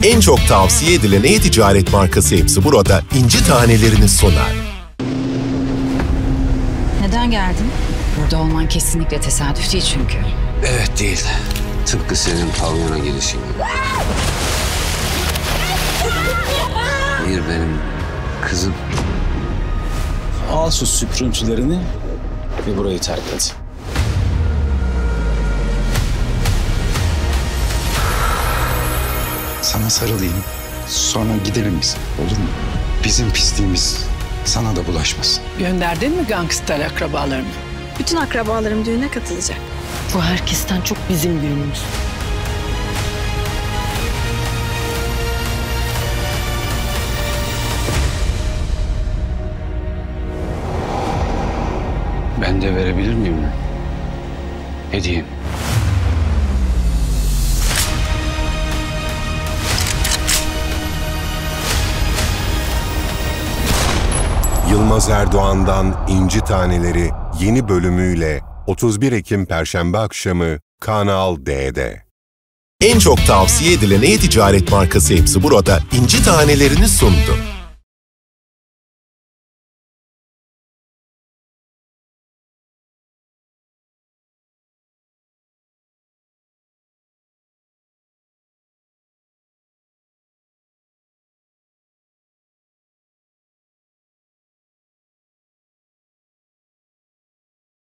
En çok tavsiye edilen e-ticaret markası Hepsi Burada inci tanelerini sunar. Neden geldin? Burada olman kesinlikle tesadüf değil çünkü. Evet değil. Tıpkı senin pavyona gelişin gibi. Bir benim kızım. Al şu süprüntülerini ve burayı terk et. Sana sarılayım, sonra gidelim biz. Olur mu? Bizim pisliğimiz sana da bulaşmasın. Gönderdin mi gangster akrabalarını? Bütün akrabalarım düğüne katılacak. Bu herkesten çok bizim düğünümüz. Ben de verebilir miyim? Hediyem. Yılmaz Erdoğan'dan İnci Taneleri yeni bölümüyle 31 Ekim Perşembe akşamı Kanal D'de. En çok tavsiye edilen e-ticaret markası Hepsi Burada inci tanelerini sundu.